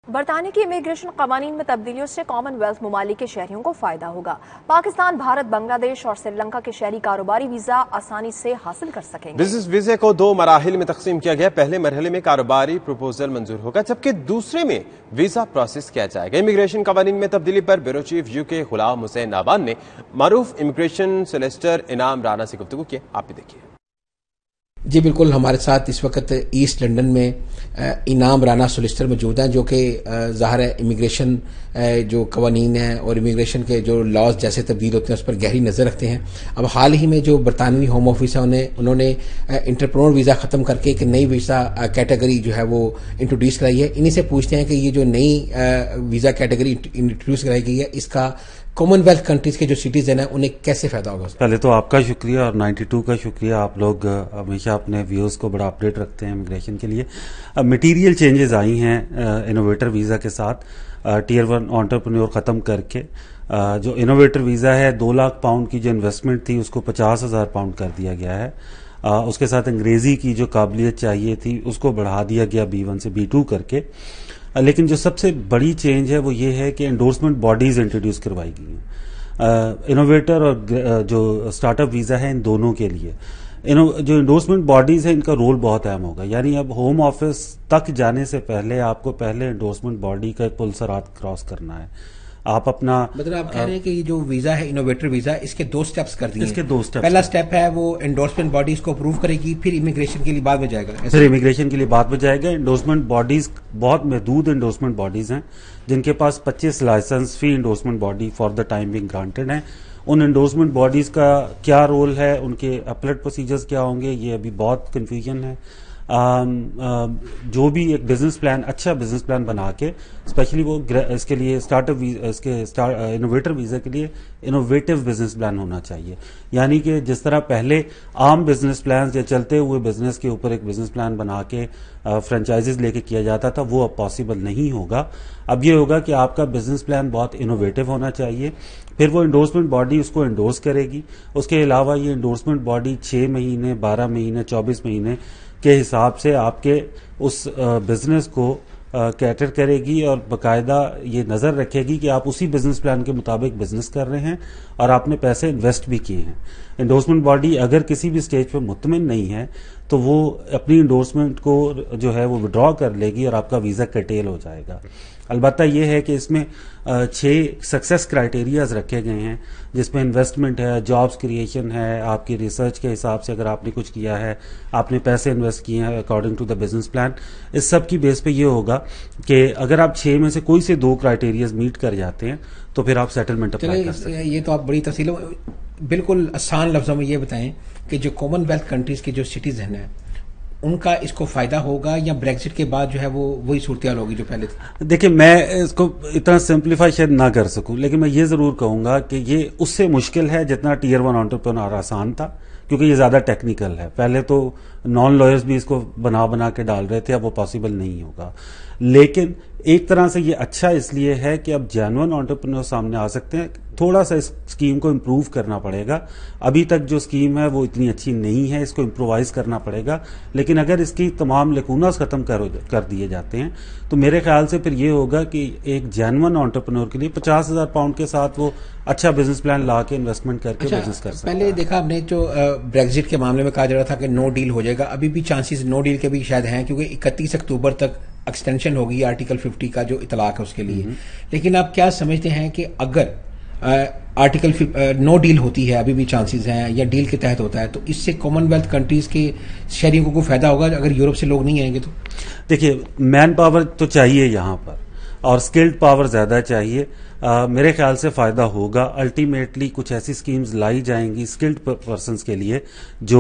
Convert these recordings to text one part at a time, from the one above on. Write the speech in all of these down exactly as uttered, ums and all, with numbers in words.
बरतानिया की इमिग्रेशन कवानीन में तब्दीलियों से कॉमनवेल्थ ममालिक के शहरियों को फायदा होगा। पाकिस्तान, भारत, बांग्लादेश और श्रीलंका के शहरी कारोबारी वीजा आसानी से हासिल कर सकेंगे। बिजनेस वीजे को दो मराहिल में तकसीम किया गया। पहले मरहले में कारोबारी प्रपोजल मंजूर होगा, जबकि दूसरे में वीजा प्रोसेस किया जाएगा। इमिग्रेशन कवानीन में तब्दीली पर bureau chief UK Ghulam Hussain Naban ने मारूफ इमिग्रेशन सोलिसिटर इनाम राना से गुफ्तगू की। आप भी देखिए। जी बिल्कुल, हमारे साथ इस वक्त ईस्ट लंदन में इनाम राना सोलिसिटर मौजूद हैं, जो कि ज़ाहिर है इमिग्रेशन जो कवानीन हैं और इमिग्रेशन के जो लॉज जैसे तब्दील होते हैं उस पर गहरी नज़र रखते हैं। अब हाल ही में जो बरतानवी होम ऑफिस है उन्हें उन्होंने इंटरप्रेन्योर वीज़ा ख़त्म करके एक नई वीज़ा कैटेगरी जो है वो इंट्रोड्यूस कराई है। इन्हीं से पूछते हैं कि ये जो नई वीज़ा कैटेगरी इंट्रोड्यूस कराई गई है, इसका कॉमनवेल्थ कंट्रीज के जो सिटीजन है उन्हें कैसे फायदा होगा? पहले तो आपका शुक्रिया और बानवे का शुक्रिया। आप लोग हमेशा अपने व्यूज को बड़ा अपडेट रखते हैं इमिग्रेशन के लिए। अब मटीरियल चेंजेस आई हैं इनोवेटर वीज़ा के साथ। टीयर वन एंटरप्रेन्योर ख़त्म करके जो इनोवेटर वीज़ा है दो लाख पाउंड की जो इन्वेस्टमेंट थी उसको पचास हज़ार पाउंड कर दिया गया है। आ, उसके साथ अंग्रेज़ी की जो काबिलियत चाहिए थी उसको बढ़ा दिया गया बी वन से बी टू करके। लेकिन जो सबसे बड़ी चेंज है वो ये है कि एंडोर्समेंट बॉडीज इंट्रोड्यूस करवाई गई हैं इनोवेटर और जो स्टार्टअप वीज़ा है इन दोनों के लिए। इनो जो एंडोर्समेंट बॉडीज है इनका रोल बहुत अहम होगा। यानी अब होम ऑफिस तक जाने से पहले आपको पहले एंडोर्समेंट बॉडी का एक पुलसरात क्रॉस करना है। आप अपना मतलब आप कह रहे हैं कि ये जो वीजा है इनोवेटर वीजा, इसके दो स्टेप्स कर दिए। इसके दो स्टेप्स। पहला स्टेप है वो एंडोर्समेंट बॉडीज को अप्रूव करेगी, फिर इमिग्रेशन के लिए बाद में जाएगा। फिर इमिग्रेशन के लिए बाद में जाएगा। एंडोर्समेंट बॉडीज बहुत महदूद एंडोर्समेंट बॉडीज हैं जिनके पास पच्चीस licence fee endorsement body for the time being granted है। उन एंडोर्समेंट बॉडीज का क्या रोल है, उनके अपलेट प्रोसीजर्स क्या होंगे, ये अभी बहुत कंफ्यूजन है। आ, आ, जो भी एक बिजनेस प्लान, अच्छा बिजनेस प्लान बना के स्पेशली वो इसके लिए स्टार्टअप इसके इनोवेटर वीजा के लिए इनोवेटिव बिजनेस प्लान होना चाहिए। यानी कि जिस तरह पहले आम बिजनेस प्लान या चलते हुए बिजनेस के ऊपर एक बिजनेस प्लान बना के फ्रेंचाइजेज लेके किया जाता था, वो अब पॉसिबल नहीं होगा। अब ये होगा कि आपका बिजनेस प्लान बहुत इनोवेटिव होना चाहिए। फिर वो एंडोर्समेंट बॉडी उसको एंडोर्स करेगी। उसके अलावा ये एंडोर्समेंट बॉडी छह महीने, बारह महीने, चौबीस महीने के हिसाब से आपके उस बिजनेस को कैटर करेगी और बाकायदा ये नज़र रखेगी कि आप उसी बिजनेस प्लान के मुताबिक बिजनेस कर रहे हैं और आपने पैसे इन्वेस्ट भी किए हैं। एंडोर्समेंट बॉडी अगर किसी भी स्टेज पर मुतमिन नहीं है तो वो अपनी एंडोर्समेंट को जो है वो विड्रॉ कर लेगी और आपका वीज़ा कटेल हो जाएगा। अलबत्ता ये है कि इसमें छह सक्सेस क्राइटेरियाज रखे गए हैं जिसमें इन्वेस्टमेंट है, जॉब्स क्रिएशन है, आपकी रिसर्च के हिसाब से अगर आपने कुछ किया है, आपने पैसे इन्वेस्ट किए हैं according to the business plan. इस सब की बेस पे ये होगा कि अगर आप छह में से कोई से दो क्राइटेरियाज मीट कर जाते हैं तो फिर आप सेटलमेंट अप्लाई कर सकते हैं। ये तो आप बड़ी तफसील बिल्कुल आसान लफ्जों में ये बताएं कि जो कॉमनवेल्थ कंट्रीज के जो सिटीजन है उनका इसको फायदा होगा या ब्रेक्जिट के बाद जो है वो वही सूरत होगी जो पहले थी? देखिए, मैं इसको इतना सिंप्लीफाई शायद ना कर सकूं, लेकिन मैं ये जरूर कहूंगा कि ये उससे मुश्किल है जितना टीयर वन एंटरप्रेन्योर आसान था, क्योंकि ये ज्यादा टेक्निकल है। पहले तो नॉन लॉयर्स भी इसको बना बना के डाल रहे थे, अब वो पॉसिबल नहीं होगा। लेकिन एक तरह से ये अच्छा इसलिए है कि अब जेन्युइन एंटरप्रेन्योर सामने आ सकते हैं। थोड़ा सा इस स्कीम को इम्प्रूव करना पड़ेगा। अभी तक जो स्कीम है वो इतनी अच्छी नहीं है, इसको इम्प्रोवाइज करना पड़ेगा। लेकिन अगर इसकी तमाम लेकुनास खत्म कर, कर दिए जाते हैं तो मेरे ख्याल से फिर ये होगा कि एक जेन्युइन एंटरप्रेन्योर के लिए पचास हजार पाउंड के साथ वो अच्छा बिजनेस प्लान ला के इन्वेस्टमेंट करके अच्छा, बिजनेस कर सकता है। पहले देखा आपने जो ब्रेक्जिट के मामले में कहा जा रहा था कि नो डील हो जाएगा, अभी भी चांसेस नो डील के भी शायद हैं, क्योंकि इकतीस अक्टूबर तक एक्सटेंशन होगी आर्टिकल फिफ्टी का जो इतलाक है उसके लिए। लेकिन आप क्या समझते हैं कि अगर आर्टिकल नो डील होती है, अभी भी चांसेस हैं, या डील के तहत होता है, तो इससे कॉमनवेल्थ कंट्रीज के शहरियों को फायदा होगा अगर यूरोप से लोग नहीं आएंगे तो? देखिए, मैन पावर तो चाहिए यहाँ पर और स्किल्ड पावर ज्यादा चाहिए। आ, मेरे ख्याल से फायदा होगा। अल्टीमेटली कुछ ऐसी स्कीम्स लाई जाएंगी स्किल्ड पर्सन्स के लिए जो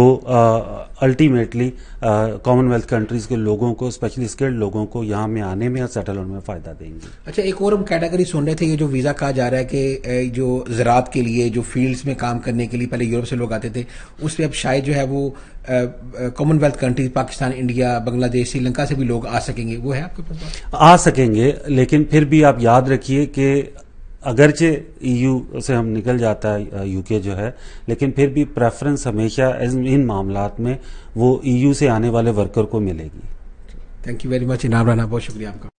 अल्टीमेटली कॉमनवेल्थ कंट्रीज के लोगों को, स्पेशली स्किल्ड लोगों को यहाँ में आने में और सेटल होने में फायदा देंगी। अच्छा, एक और हम कैटेगरी सुन रहे थे, ये जो वीजा कहा जा रहा है कि जो ज़राअत के लिए, जो फील्ड्स में काम करने के लिए पहले यूरोप से लोग आते थे, उस पर अब शायद जो है वो Commonwealth countries Pakistan, India, Bangladesh, Sri Lanka से भी लोग आ सकेंगे। वो है आपके पास? आ सकेंगे, लेकिन फिर भी आप याद रखिए कि अगरचे ईयू से हम निकल जाता है यूके जो है, लेकिन फिर भी प्रेफरेंस हमेशा इन मामलात में वो ईयू से आने वाले वर्कर को मिलेगी। थैंक यू वेरी मच इनाम राना, बहुत शुक्रिया आपका।